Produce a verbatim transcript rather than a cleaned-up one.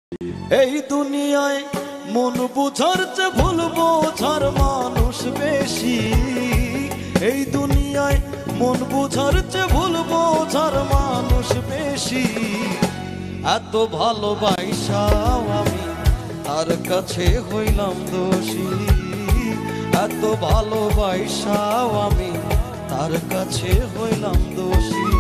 এই দুনিয়ায় মন বুঝার চেয়ে ভুল বোঝার মানুষ বেশি। এই দুনিয়ায় মন বুঝার চেয়ে ভুল বোঝার মানুষ বেশি। এত ভালোবাসাও আমি তার কাছে হইলাম দোষী। এত ভালোবাসাও আমি তার কাছে হইলাম দোষী।